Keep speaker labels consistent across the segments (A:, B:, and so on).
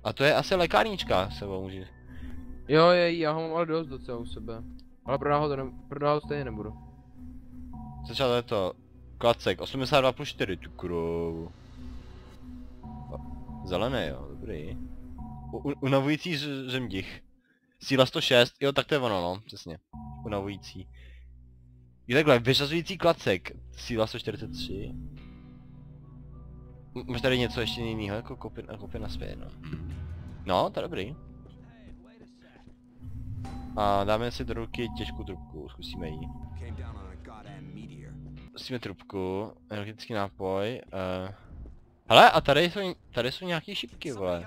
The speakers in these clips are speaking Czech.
A: A to je asi lékárnička sebou může.
B: Jo, já ho mám ale dost docela u sebe. Ale prodávat ho stejně nebudu.
A: Začal je to klacek 82 plus 4, tu kruhu. Zelený, jo, dobrý. Unavující žemdich. Síla 106, jo, tak to je ono, no, přesně. Unavující. Je takhle, vyřazující klacek. Síla 143. Máš tady něco ještě jiného, jako kopy na svět, no. No, to je dobrý. A dáme si do ruky těžkou trubku, zkusíme ji. Zkusíme trubku, energetický nápoj. Hele, a tady jsou nějaký šipky, vole.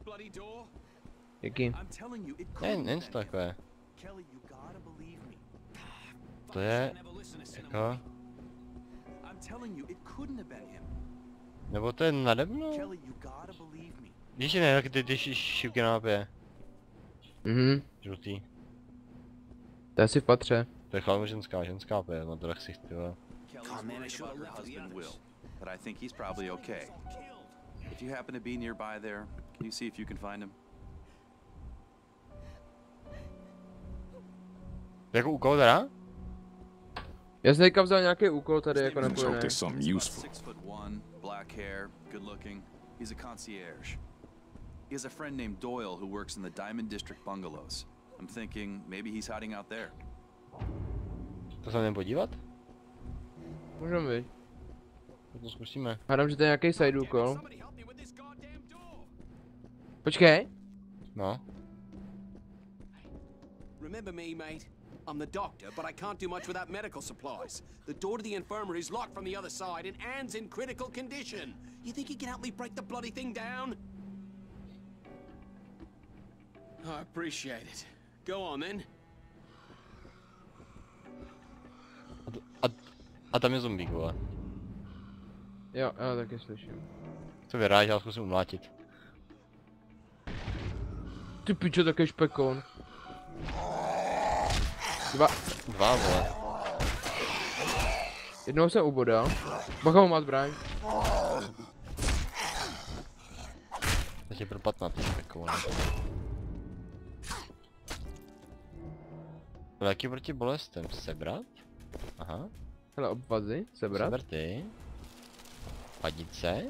B: Jaký?
A: Ne, to takové. To je... jako... Nebo to je nade mnou? Víš, ne, jak ty šipky na mapě. Žlutý.
B: To je asi v patře.
A: To je chalmu ženská opět, no to tak si chtěla.
C: But I think he's probably okay. If you happen to be nearby there, can you see if you can find him?
A: Jako úkol teda?
B: Já jsem teďka vzal nějaký úkol tady jako
C: Let's
B: napojený.
C: 6'1", black hair, good looking. He's a concierge. He has a friend named Doyle who works in the Diamond District bungalows. I'm thinking maybe he's hiding out there.
A: To se jdem podívat?
B: Můžeme být.
A: To zkusíme.
B: Hádám, že to je nějaký side úkol. Počkej.
A: No.
D: Remember me, mate? I'm the doctor, but I can't do much without medical supplies. The door to the infirmary is locked from the other side, and Anne's in critical condition. You think you can help me break the bloody thing down? I appreciate it. Go on, then.
A: A tam je zombík, vole.
B: Jo, já taky slyším.
A: To vyráž, já zkusím umlátit.
B: Ty pičo, také špekon.
A: Dva, vole.
B: Jednoho jsem ubodal. Bacha ho má zbraň.
A: To tě propad na ty špekone. Léky proti bolestem sebrat? Aha.
B: Hele, obvazy, sebrat.
A: Seber ty. Padice.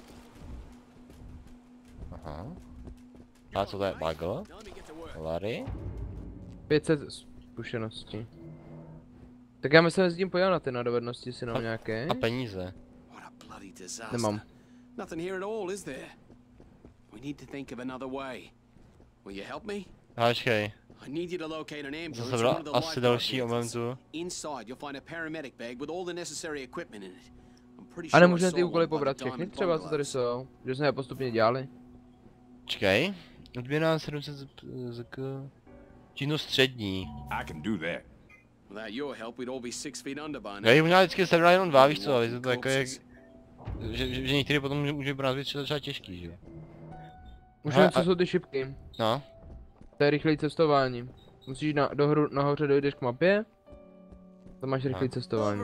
A: Aha. A co to je? Bagel? Larry?
B: 500 zkušeností. Tak já myslím, že s tím podívat na ty na dovednosti, si nám nějaké.
A: A peníze.
D: What a bloody disaster.
B: Nemám.
D: Nothing here at all, is there? We need to think of another way. Will you help me?
A: Háčkej.
D: I need you to locate an ambulance
A: Zase
D: in
A: byla
D: one of the
A: asi
D: lifeguard
A: další
D: units.
A: momentu.
D: Inside, you'll find a paramedic bag with all the necessary equipment in it. I'm pretty
B: A
D: sure I
B: nemůžeme ty
D: saw
B: úkoly
D: one by the
B: pobrat všechny
D: Diamond
B: třeba, co tady
D: bungalows.
B: jsou? Že jsme je postupně dělali.
A: Čekej. Odměna 700 zk. Činnost střední.
E: I can do that.
D: Without your help, we'd all be 6 feet under by now.
A: Já jich možná vždycky sebral jenom dva, víš co, ale je to jako jak... Že některý potom může pro nás být třeba těžký, že jo.
B: Můžeme, co jsou ty šipky.
A: No.
B: To je rychlé cestování. Musíš nahoře dojdeš k mapě. Tam máš rychlé cestování.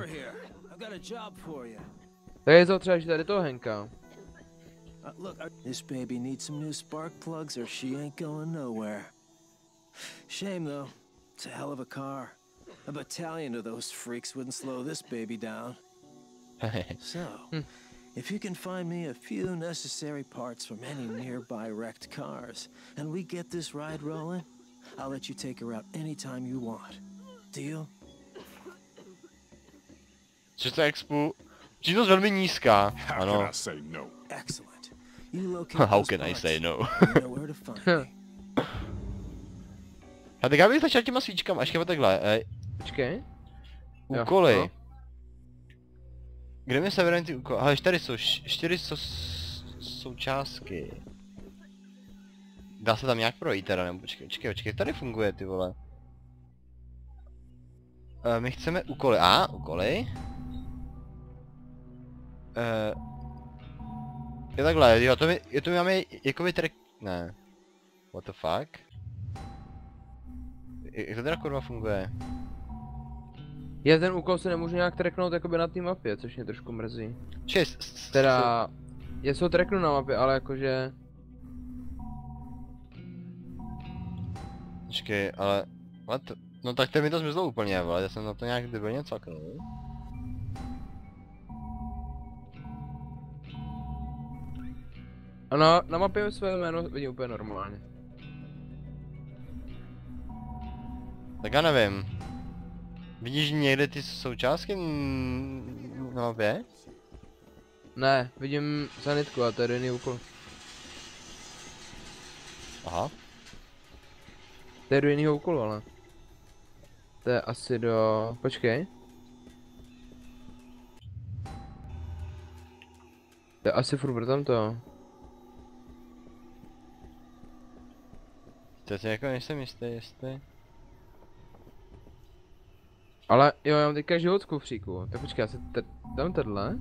B: Tak je to třeba, že tady toho Henka.
F: Look, this baby needs some new spark plugs or she ain't going nowhere. Shame though, it's a hell of a car. A battalion of those freaks wouldn't slow this baby down. So, if you can find me a few necessary parts from any nearby wrecked cars, and we get this ride rolling, I'll let you take her out anytime you want. Deal?
A: Což to expu... Činnost velmi nízká.
E: How
A: Ano.
E: can I say no?
F: Excellent. You locate
A: How
F: those
A: can I
F: parts,
A: say no?
F: you know where to find me.
A: A tak já bych začal těma svíčkama, ještě takhle,
B: Počkej. Jo,
A: úkoly.
B: no.
A: Kde mi se vydají ty úkoly? Ale tady jsou 4 součástky. Dá se tam nějak projít teda, nebo počkej, tady funguje ty vole. My chceme úkoly, úkoly. Je takhle, jo, to my máme jakoby ne. What the fuck? Jak to teda kurva funguje?
B: Já ten úkol se nemůžu nějak tracknout jakoby na té mapě, což mě trošku mrzí. Teda... Já se ho tracknu na mapě, ale jakože...
A: Počkej, ale... No tak to mi to zmizlo úplně, vole, já jsem na to nějak debilně cvaknul.
B: A na mapě své jméno vidím úplně normálně.
A: Tak já nevím. Vidíš někde ty součástky na mapě?
B: Ne, vidím sanitku a to je jiný úkol.
A: Aha.
B: To je do jiného úkolu, ale. To je asi do... Počkej. To je asi furt tamto.
A: To si jako nejsem jistý, jestli...
B: Ale jo, já mám teďka život v kufříku. Tak počkej, já si dám tohle.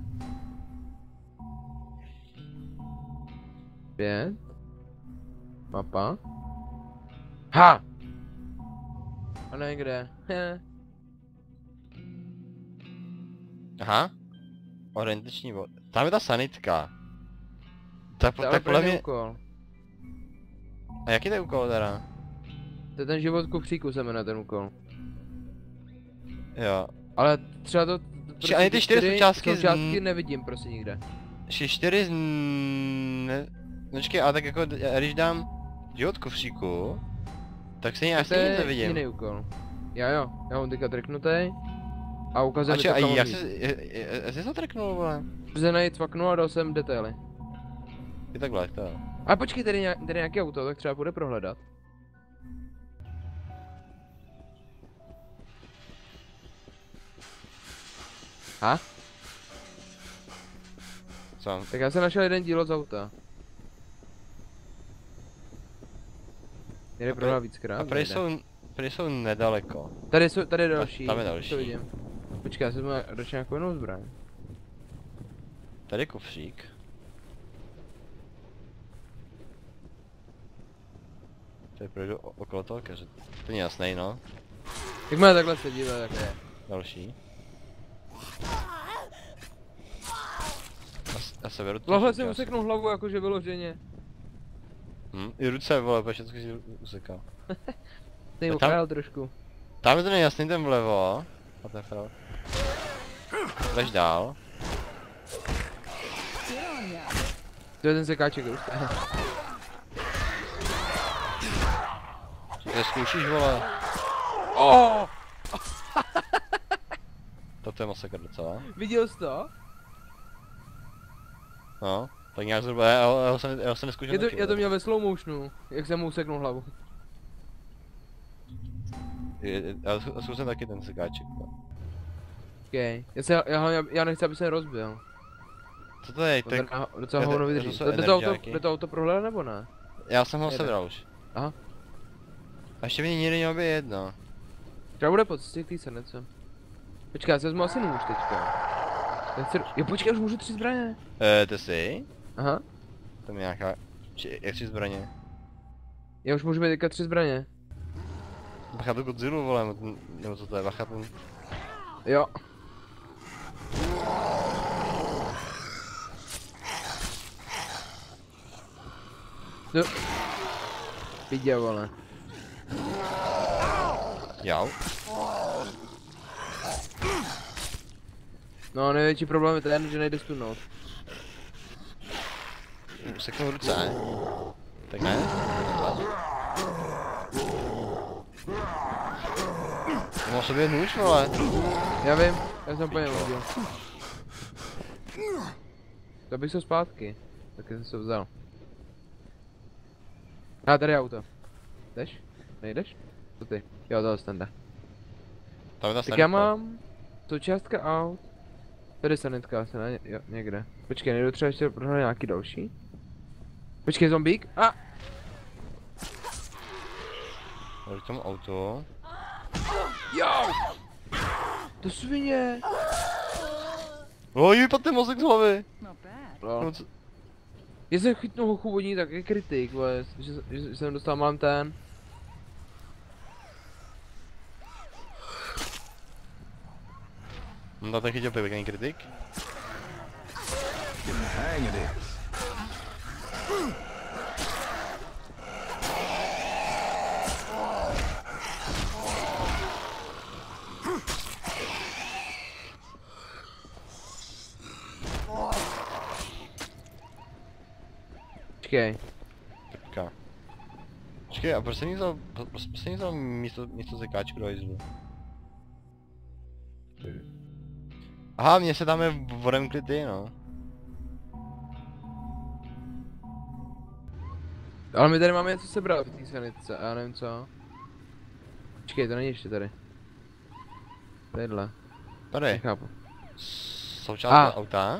B: 5. Mapa. Ha! A ne kde.
A: Aha. Orientační bod. Tam je ta sanitka. Tak,
B: To je
A: tak podle
B: první
A: mě...
B: úkol.
A: A jaký to je úkol teda?
B: To je ten život v kufříku se jmenuje ten úkol.
A: Jo.
B: Ale třeba to...
A: Ani ty 4
B: součástky nevidím prostě nikde.
A: 4 z... Ne... No čekaj, ale tak jako, když dám život kufříku, tak se
B: To
A: asi
B: je
A: nic nevidím.
B: jiný úkol. Já mám teďka tracknutý. A ukazuje mi to
A: A
B: kam
A: jak
B: jít.
A: jsi to tracknul, vole?
B: Protože najít cvaknu a dal jsem detaily.
A: Je takhle, to jo.
B: A počkej, tady nějaký auto, tak třeba půjde prohledat. A?
A: Co?
B: Tak já jsem našel jeden díl z auta. Jde prohledat víckrát.
A: A prý jsou nedaleko.
B: Tady je další.
A: Tam je další.
B: To vidím. Počkej, já si vezmu radši nějakou jinou zbraň.
A: Tady je kufřík. Tady projdu okolo toho keře. To není jasnej, no.
B: Jak má takhle se dívat, jak je.
A: Další. Já se beru tu
B: Tohle si
A: součástku.
B: useknu hlavu jakože vyloženě.
A: I ruce, vole, protože všechno si usekal.
B: Ty
A: A tam-
B: ukradl trošku.
A: Tam je to nejasný, ten vlevo. A ten vpravo. Jdeš dál.
B: To je ten sekáček už.
A: Co to zkoušíš, vole?
B: Oh!
A: To je masakr docela.
B: Viděl jsi to?
A: No, tak nějak zhruba, já jsem neskoušel taky,
B: Já to
A: vole.
B: měl ve slow motionu, jak jsem mu useknul hlavu.
A: Já zkusím taky ten sekáček. vole.
B: Okay. Já nechci, aby se rozbil.
A: Co to je?
B: To
A: To je...
B: docela
A: to-
B: hovno
A: to
B: vydrží.
A: jsou
B: Jde to auto prohledat nebo ne?
A: Já jsem ho
B: Jede.
A: sebral už.
B: Aha.
A: A ještě mi nikdy mělo být jedno.
B: Třeba bude po cestě k té sanice. Počkej, já si vezmu asi nůž teďka. Jo, počkej, už můžu 3 zbraně.
A: Ty jsi?
B: Aha.
A: Tam je nějaká... Jak 3 zbraně?
B: Já už můžu mít teďka 3 zbraně.
A: Bacha tu Godzilla, vole, nebo co to je, bacha ten...
B: Jo. No. Vidě, vole.
A: Jau.
B: No, největší problém je ten, že nejde studnout.
A: Seknu ruce, ne? Tak ne? Mám sobě nůž, vole.
B: Já vím, já jsem po něm hodil. To bych se zpátky. Tak jsem se vzal. A tady je auto. Jdeš? Nejdeš? Co ty? Jo, tohle ten jde.
A: Tam je ta
B: Tak já
A: sanitka.
B: mám součástka aut. Tady sanitka asi ne, jo, někde. Počkej, nejdu třeba ještě prohledat nějaký další. Počkej, zombík. A!
A: Tady k tomu autu.
B: Jo! To svině!
A: Oj, vypadne mozek z hlavy.
B: Lol.
A: No, co-
B: Jestli chytnu hochu vodní, tak je kritik, vole, že jsem dostal, mám ten.
A: No ten chytil pěkný kritik.
C: Hang it in.
B: Počkej.
A: Trpka. Počkej, a proč jsem vzal místo zekáčku do hajzlu? Aha, mně se tam je odemkli ty, no.
B: Ale my tady máme něco sebrat v té sanitce, a já nevím co. Počkej, to není ještě tady. Tadyhle,
A: Tady,
B: nechápu.
A: součást auta.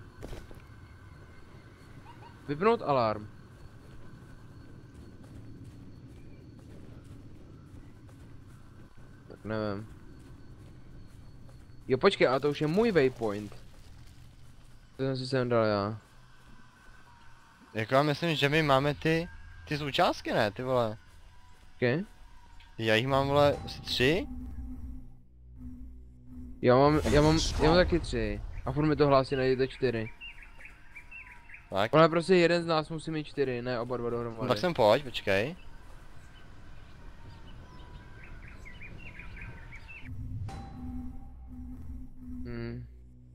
B: Vypnout alarm. Tak nevím. Jo počkej, ale to už je můj waypoint. To jsem si sem dal já.
A: Jako já myslím, že my máme ty součástky, ne, ty vole.
B: Okay.
A: Já jich mám, vole, asi 3.
B: Já mám taky 3. A furt mi to hlásí, najdete 4.
A: Tak,
B: Ale prostě jeden z nás musí mít 4, ne oba dva dohromady.
A: no tak sem pojď, počkej.
B: Hmm.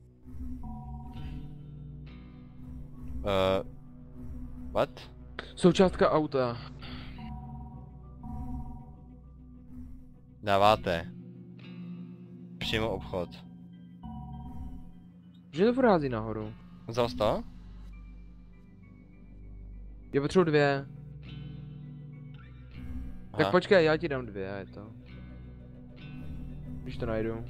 A: What?
B: Součástka auta.
A: Dáváte. Přímo obchod.
B: Že to furt hází nahoru.
A: Vzal jsi to?
B: Já potřebuji 2. Tak
A: Aha.
B: počkej, já ti dám 2 a je to. Když to najdu.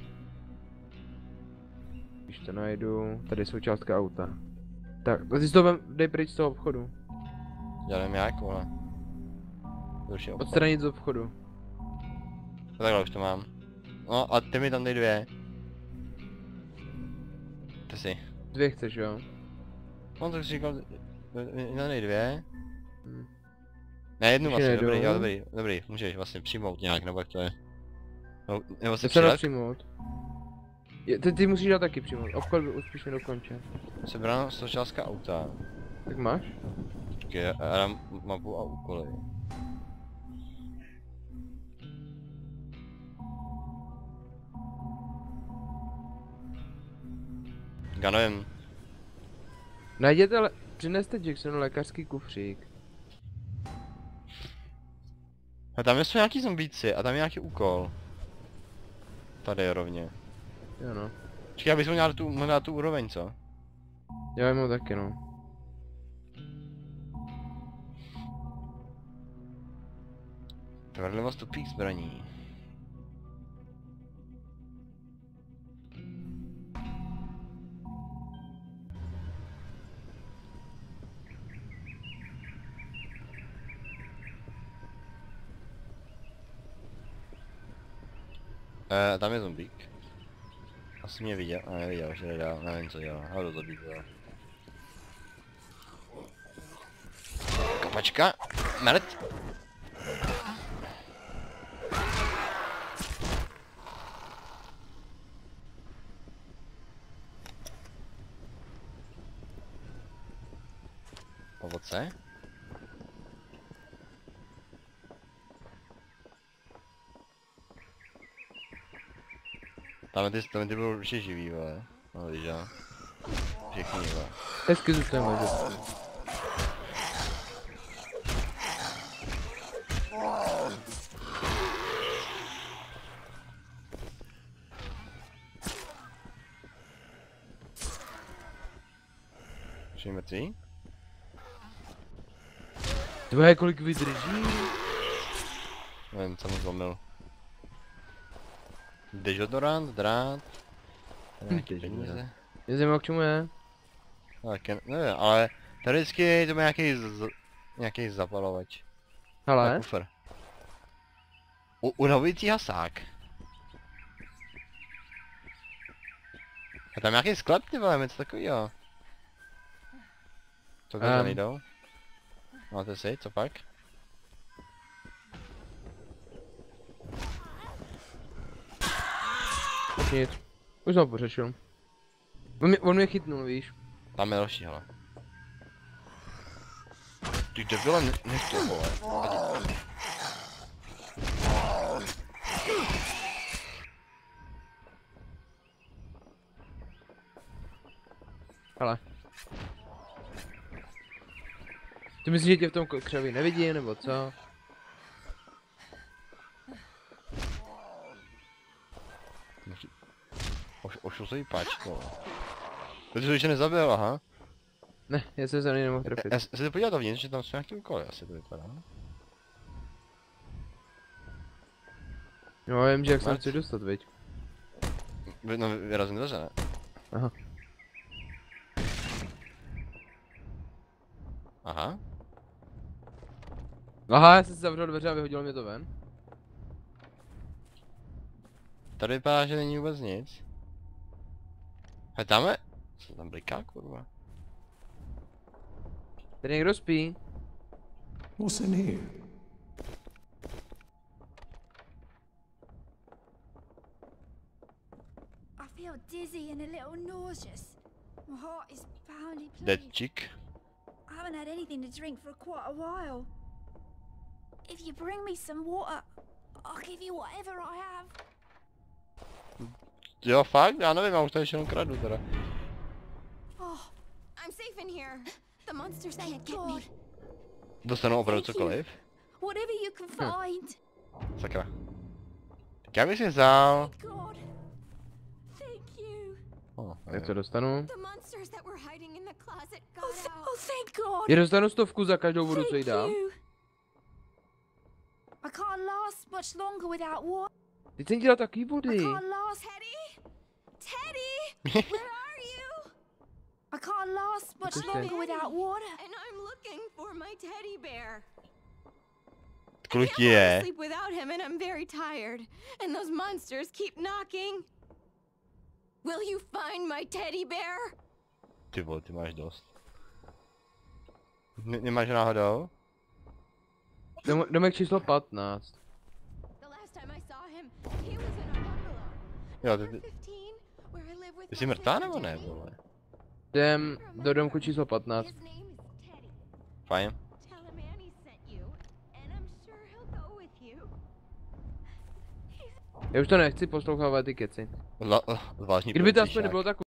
B: Když to najdu, tady je součástka auta. Tak, ty si to dej pryč z toho obchodu.
A: Já nevím jak, vole. To už je obchod.
B: Odstranit z obchodu.
A: Takhle už to mám. No a ty mi tam dej 2. Ty si.
B: 2 chceš, jo?
A: No tak jsi říkal, mi tam dej 2.
B: Hm.
A: Ne, jednu
B: Už
A: vlastně,
B: jedu.
A: dobrý, jo, dobrý, můžeš vlastně přijmout nějak, nebo jak to je. No, nebo se
B: To se dá
A: přidat,
B: přijmout. Ty musíš dát taky přijmout, obchod byl úspěšně dokončen.
A: sebrána součástka auta.
B: Tak máš?
A: Počkej, já dám mapu a úkoly. Já nevím,
B: Přineste Jacksonu lékařský kufřík.
A: a tam jsou nějaký zombíci a tam je nějaký úkol. Tady je rovně.
B: Jo no.
A: Počkej, abys mohl dát tu úroveň, co?
B: Já mám taky no.
A: Tvrlivost tupých zbraní. Tam je zombík. Asi mě viděl, a neviděl, že nedá, nevím co dělá, ale to zombík dělá. Kapačka, mrt. Ovoce. Tam ty budou určitě živý, vole. No víš, jo. Všichni, vole.
B: Hezky zůstaneme, že?
A: Všichni mrtví?
B: Tvoje kolik vydrží?
A: Nevím, co mu zlomil. Dežodorant, drát. Nějaký peníze.
B: Je zajímavé, k čemu je?
A: Tak, nevím, ale teoreticky to má nějaký zapalovač.
B: Hele,
A: Kufr. Unavující hasák. A tam nějaký sklep, ty vole, něco takovýho. To kde nejdou? Máte si, co pak?
B: nic. Už jsem ho pořešil. On mě chytnul, víš.
A: Tam je další, hele. Ty debile, nech to, vole.
B: Hele. Ty myslíš, že tě v tom křoví nevidí, nebo co?
A: Ošel se jí páčko. Protože to ještě nezabil, aha.
B: Ne, já jsem se na něj nemohl trefit.
A: Já se to podíval dovnitř, že tam jsou nějaký úkoly, asi to vypadá.
B: No, já vím, že jak se
A: Marc?
B: chci dostat, viď?
A: No, vyrazím dveře, ne?
B: Aha.
A: Aha.
B: Aha, já jsem si zavřel dveře a vyhodilo mě to ven.
A: Tady vypadá, že není vůbec nic. A tam je... Co tam bliká, kurva?
B: Tady někdo spí.
E: What's in here?
G: I feel dizzy and a little nauseous. My heart is pounding.
A: Dead
G: Please.
A: chick.
G: I haven't had anything to drink for quite a while. If you bring me some water, I'll give you whatever I have.
A: Jo, fakt? Já nevím, já už tady jenom kradu teda.
G: Oh, I'm safe in here. The monsters can't get me.
A: Dostanu opravdu
G: Thank you.
A: cokoliv?
G: Whatever you can find.
A: Sakra. Tak já bych si vzal...
G: Thank God. Thank you.
A: Oh,
B: Jak to dostanu?
G: The monsters that were hiding in the closet got out. Oh, thank God.
B: Já dostanu 100 za každou vodu, co jí dám.
G: you. I can't last much longer without water.
B: Teď jsem dělal takový
G: I
B: vody.
G: can't last. Teddy, where are you? I can't last much
B: What is
G: longer
B: that?
G: without water.
H: And I'm looking for my teddy bear.
A: Kolik
H: I can't fall
A: je?
H: asleep without him, and I'm very tired. And those monsters keep knocking. Will you find my teddy bear?
A: Ty vole, ty máš dost. Nemáš náhodou?
B: Domek číslo 15.
H: The last time I saw him, he was in a bungalow.
A: Jo,
H: Number
A: ty
H: 15, where I live with
A: jsi
H: my
A: mrtvá
H: sister
A: nebo ne,
H: Jenny.
A: vole?
B: Jdem do domku číslo 15.
H: His name is Teddy.
A: Fajn.
H: Tell him Annie sent you, and I'm sure he'll go with you.
B: Já už to nechci poslouchávat ty keci.
A: Zvláštní
B: Kdyby to aspoň
A: policijšák.
B: nebylo tak